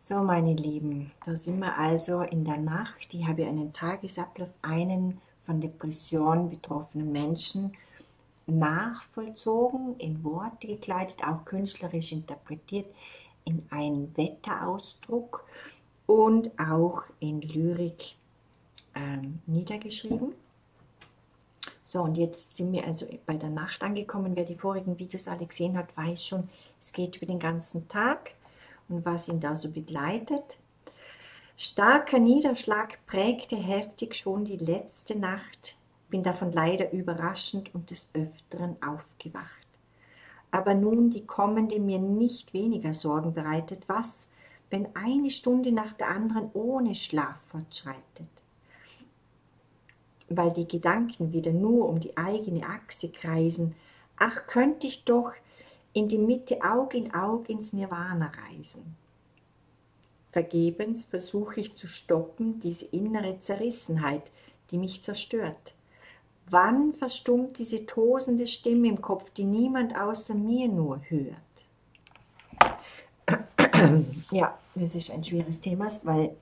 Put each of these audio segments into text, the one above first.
So, meine Lieben, da sind wir also in der Nacht. Ich habe einen Tagesablauf einen von Depressionen betroffenen Menschen nachvollzogen, in Worte gekleidet, auch künstlerisch interpretiert, in einen Wetterausdruck und auch in Lyrik niedergeschrieben. So, und jetzt sind wir also bei der Nacht angekommen. Wer die vorigen Videos alle gesehen hat, weiß schon, es geht über den ganzen Tag und was ihn da so begleitet. Starker Niederschlag prägte heftig schon die letzte Nacht, bin davon leider überraschend und des Öfteren aufgewacht. Aber nun die kommende mir nicht weniger Sorgen bereitet, was, wenn eine Stunde nach der anderen ohne Schlaf fortschreitet? Weil die Gedanken wieder nur um die eigene Achse kreisen, ach, könnte ich doch in die Mitte Aug in Aug ins Nirvana reisen. Vergebens versuche ich zu stoppen diese innere Zerrissenheit, die mich zerstört. Wann verstummt diese tosende Stimme im Kopf, die niemand außer mir nur hört? Ja, das ist ein schweres Thema, weil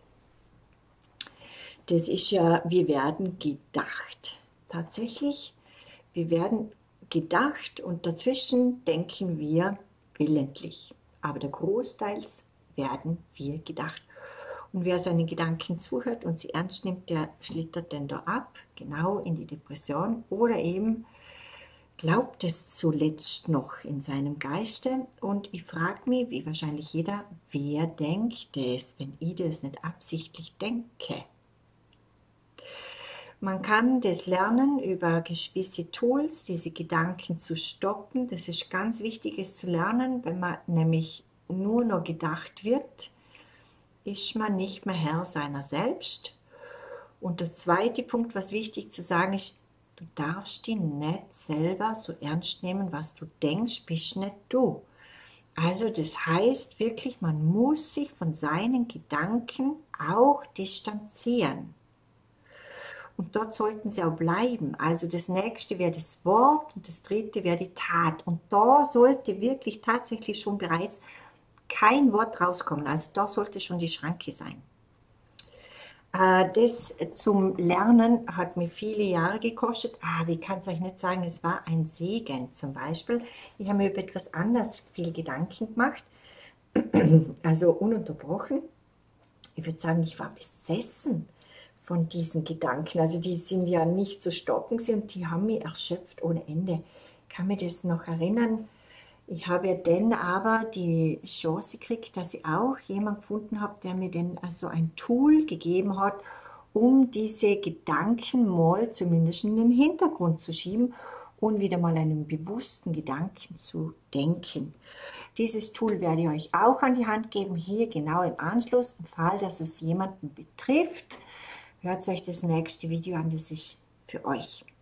das ist ja, wir werden gedacht. Tatsächlich, wir werden gedacht und dazwischen denken wir willentlich. Aber der Großteils werden wir gedacht. Und wer seinen Gedanken zuhört und sie ernst nimmt, der schlittert dann da ab, genau in die Depression oder eben glaubt es zuletzt noch in seinem Geiste. Und ich frage mich, wie wahrscheinlich jeder, wer denkt es, wenn ich das nicht absichtlich denke? Man kann das lernen über gewisse Tools, diese Gedanken zu stoppen. Das ist ganz wichtig, es zu lernen. Wenn man nämlich nur noch gedacht wird, ist man nicht mehr Herr seiner selbst. Und der zweite Punkt, was wichtig zu sagen ist, du darfst dich nicht selber so ernst nehmen, was du denkst, bist nicht du. Also das heißt wirklich, man muss sich von seinen Gedanken auch distanzieren. Und dort sollten sie auch bleiben. Also das nächste wäre das Wort und das dritte wäre die Tat. Und da sollte wirklich tatsächlich schon bereits kein Wort rauskommen. Also da sollte schon die Schranke sein. Das zum Lernen hat mir viele Jahre gekostet. Wie kann es euch nicht sagen, es war ein Segen zum Beispiel. Ich habe mir über etwas anderes viel Gedanken gemacht, also ununterbrochen. Ich würde sagen, ich war besessen von diesen Gedanken. Also die sind ja nicht zu stoppen und die haben mich erschöpft ohne Ende. Ich kann mir das noch erinnern. Ich habe ja dann aber die Chance gekriegt, dass ich auch jemanden gefunden habe, der mir dann also ein Tool gegeben hat, um diese Gedanken mal zumindest in den Hintergrund zu schieben und wieder mal einen bewussten Gedanken zu denken. Dieses Tool werde ich euch auch an die Hand geben, hier genau im Anschluss, im Fall, dass es jemanden betrifft. Hört euch das nächste Video an, das ist für euch.